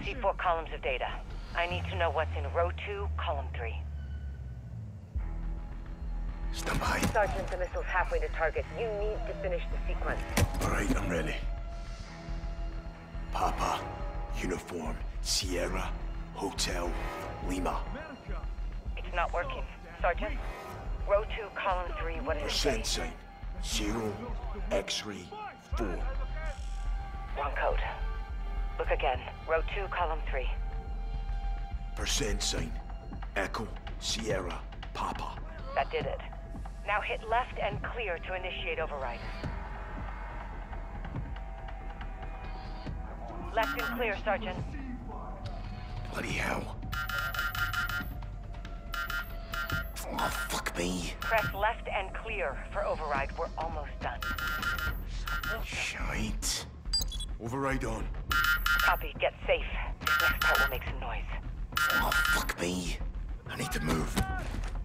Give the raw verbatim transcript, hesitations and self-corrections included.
see four columns of data. I need to know what's in row two, column three. Stand by. Sergeant, the missile's halfway to target. You need to finish the sequence. All right, I'm ready. Papa, uniform, Sierra, Hotel, Lima. It's not working. Sergeant, row two, column three, what is it? Percent sign. Zero, X-ray, four. Wrong code. Look again. Row two, column three. Percent sign. Echo, Sierra, Papa. That did it. Now hit left and clear to initiate override. Left and clear, Sergeant. Bloody hell. Oh, fuck me. Press left and clear for override. We're almost done. Shite. Override on. Copy. Get safe. This next part will make some noise. Oh, fuck me. I need to move.